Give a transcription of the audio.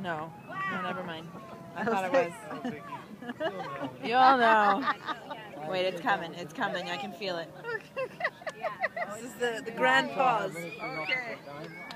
No. No, never mind. I thought it was. You all know. Wait, it's coming. It's coming. I can feel it. This is the grand pause. Okay.